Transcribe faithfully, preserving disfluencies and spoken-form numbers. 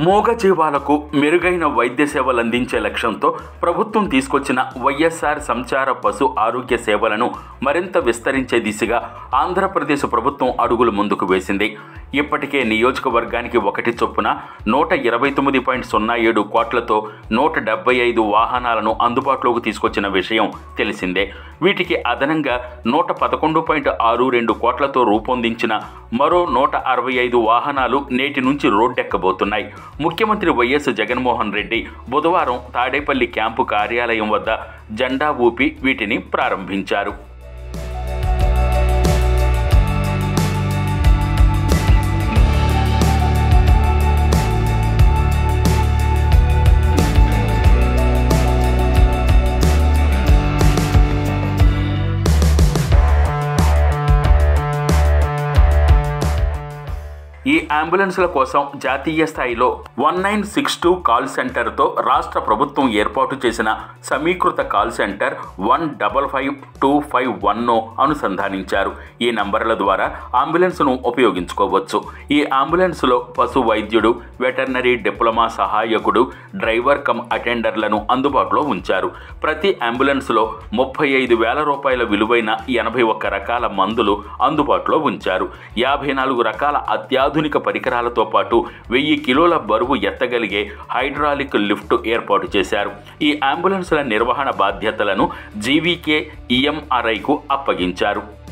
మూగజీవాలకు మెరుగైన వైద్య సేవలు అందించే లక్ష్యంతో ప్రభుత్వం తీసుకొచ్చిన వైఎస్ఆర్ సంచార పశు ఆరోగ్య సేవలను మరింత విస్తరించే దిశగా ఆంధ్రప్రదేశ్ ప్రభుత్వం అడుగులు ముందుకు వేసింది. ఇప్పటికే నియోజకవర్గానికి ఒకటి చొప్పున నూట ఇరవై తొమ్మిది పాయింట్ సున్నా ఏడు కోట్లతో నూట డెబ్బై ఐదు వాహనాలను అందుబాటులోకి తీసుకొచ్చిన విషయం తెలిసిందే. వీటికి అదనంగా నూట పదకొండు పాయింట్ ఆరు రెండు కోట్లతో రూపొందించిన మరో నూట అరవై ఐదు వాహనాలు నేటి నుంచి రోడ్డెక్కబోతున్నాయి. ముఖ్యమంత్రి వైఎస్ జగన్మోహన్ రెడ్డి బుధవారం తాడేపల్లి క్యాంపు కార్యాలయం వద్ద జెండా ఊపి వీటిని ప్రారంభించారు. ఈ అంబులెన్స్ల కోసం జాతీయ స్థాయిలో one nine six two call సెంటర్తో రాష్ట్ర ప్రభుత్వం ఏర్పాటు చేసిన సమీకృత call centre one double five two five వన్ను అనుసంధానించారు. ఈ నంబర్ల ద్వారా అంబులెన్స్ను ఉపయోగించుకోవచ్చు. ఈ అంబులెన్స్లో పశు వైద్యుడు, వెటర్నరీ డిప్లొమా సహాయకుడు, డ్రైవర్ కమ్ అటెండర్లను అందుబాటులో ఉంచారు. ప్రతి అంబులెన్స్లో ముప్పై ఐదు వేల రూపాయల విలువైన ఎనభై ఒక్క రకాల మందులు అందుబాటులో ఉంచారు. యాభై నాలుగు రకాల అత్యాధునిక ఆధునిక పరికరాలతో పాటు వెయ్యి కిలోల బరువు ఎత్తగలిగే హైడ్రాలిక్ లిఫ్ట్ ఏర్పాటు చేశారు. ఈ అంబులెన్స్ల నిర్వహణ బాధ్యతలను జీవీకే ఈఎంఆర్ఐకు అప్పగించారు.